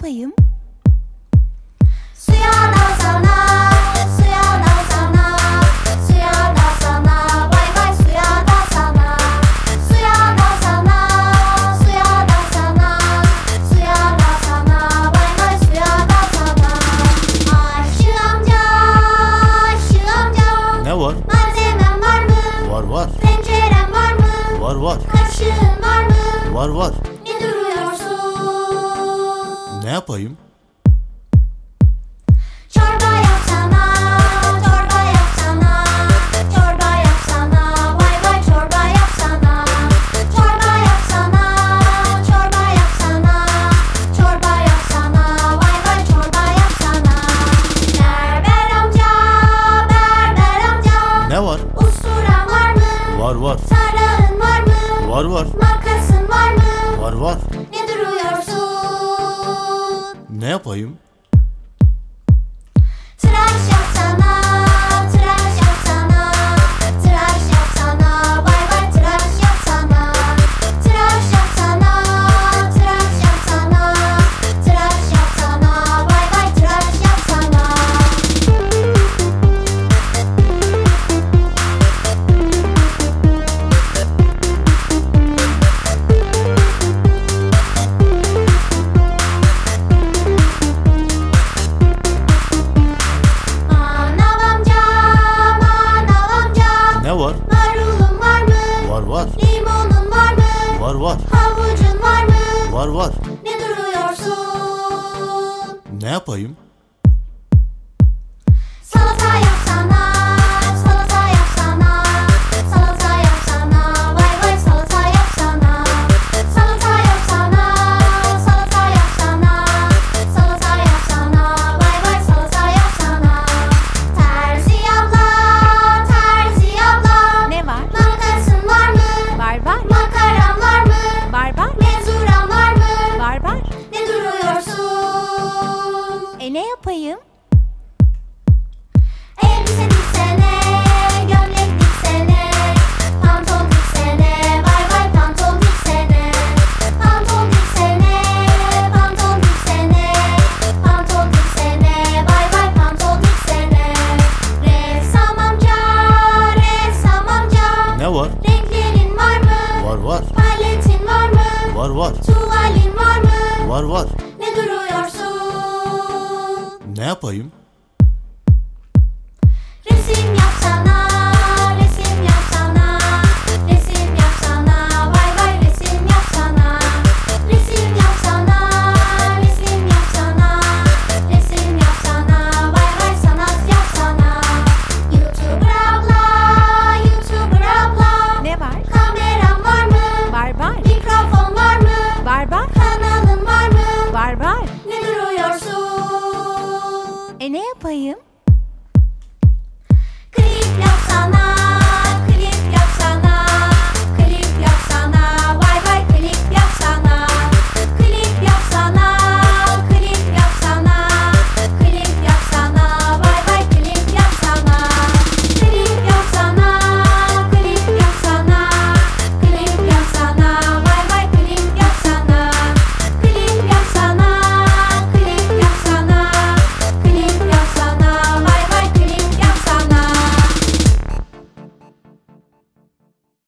yapayım? Suya dalsana, suya dalsana, suya dalsana, vay vay suya dalsana. Suya dalsana, suya dalsana, suya dalsana, vay vay suya dalsana. Ayşe amca, Ayşe amca. Ne var? Malzemen var mı? Var var. Penceren var mı? Var var. Kaşığın var mı? Var var. Ne duruyorsun? Ne yapayım? Çorba yapsana, çorba yapsana, çorba yapsana, vay vay çorba yapsana. Çorba yapsana, çorba yapsana, çorba yapsana, vay vay çorba yapsana. Berber amca, berber amca. Ne var? Usturan var mı? Var var. Tarağın var mı? Var var. Makasın var mı? Var var. Ne duruyorsun? Ne yapayım? Tıraş yapsana, tıraş yapsana, tıraş yapsana, vay vay tıraş yapsana. Tıraş yapsana, tıraş yapsana, tıraş yapsana, vay vay tıraş yapsana. Manav amca, manav amca. Ne var? Marulun var mı? Var var. Limonun var mı? Var var. Havucun var mı? Var var. Ne duruyorsun? Ne yapayım? Salata yapsana, salata yapsana, salata yapsana, vay vay salata yapsana. Salata yapsana, salata yapsana, salata yapsana, vay vay salata yapsana. Terzi abla, terzi abla. Ne var? Makasın var mı? Var var. Makaran var mı? Var var. Menzuran var mı? Var var. Ne duruyorsun? Ne yapayım? Elbise diksene, gömlek diksene, pantol diksene, vay vay pantol diksene. Pantol diksene, pantol diksene, pantol diksene, vay vay pantol diksene. Ressam amca, ressam amca. Ne var? Renklerin var mı? Var var. Paletin var mı? Var var. Tuvalin var mı? Var var. Ne duruyorsun? Ne yapayım?